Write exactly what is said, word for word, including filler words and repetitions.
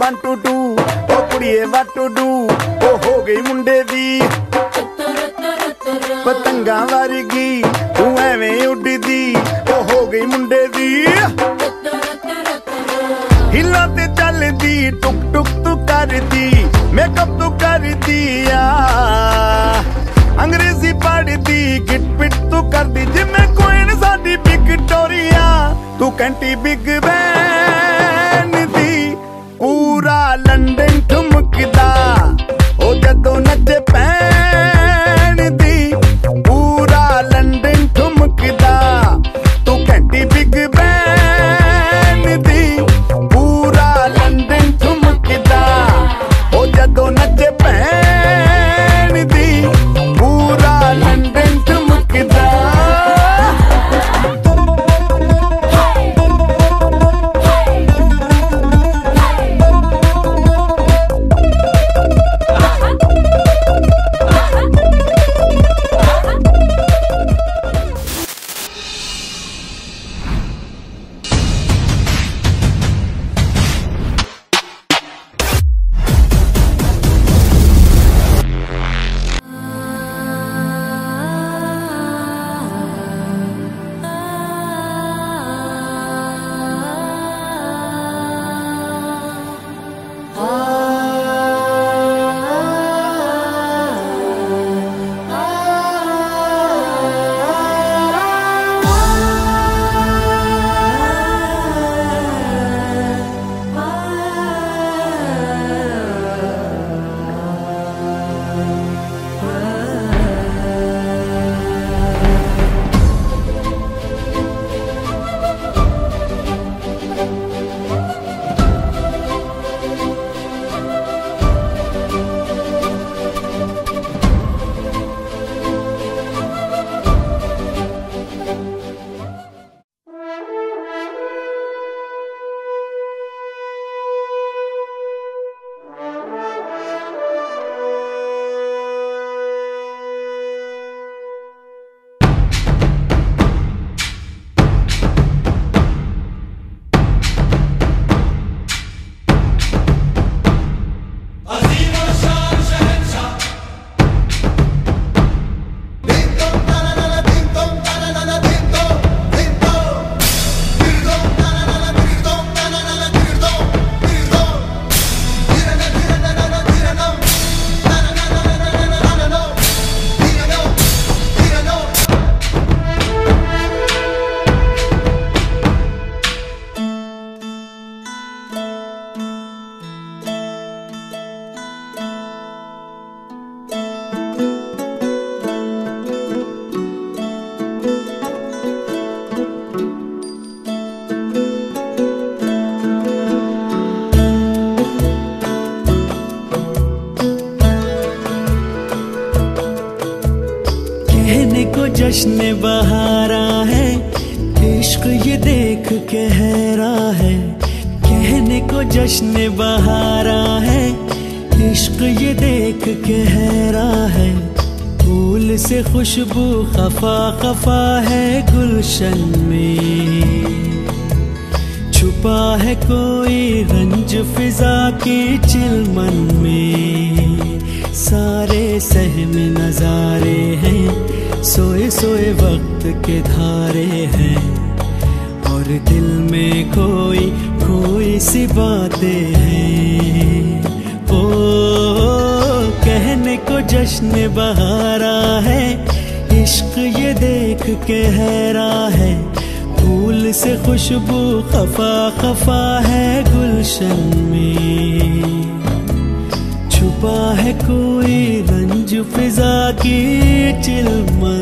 one two two ओ कुड़िए what to do ओ हो गई मुंडे दी पतंगा वर्गी तू एवें उड़दी ओ हो गई मुंडे दी हिला ते चलदी टुक टुक तू करदी मेकअप तू करदी आ अंग्रेजी पढ़दी गिट पिट तू करदी जिम्मे क्वीन साडी विक्टोरिया तू कैंटी बिग बैन दी पूरा लंदन ठुमकदा ओ जदों नचे पैन दी पूरा लंदन ठुमकदा तू कैंटी बिग बैन दी पूरा लंदन ठुमकदा ओ जदों नचे पैन दी पूरा लंदन ठुमकदा जश्न बहारा है इश्क ये देख के हैरा है कहने को जश्न बहारा है इश्क ये देख के हैरा है फूल से खुशबू खफा खफा है गुलशन में छुपा है कोई रंज फिजा के चिलमन में सारे सहमे नजारे हैं सोए सोए वक्त के धारे हैं और दिल में कोई कोई सी बातें हैं ओ कहने को जश्न बहारा है इश्क ये देख के हैरा है फूल से खुशबू खफा खफा है गुलशन में छुपा है कोई रंज फिजा की चिलमन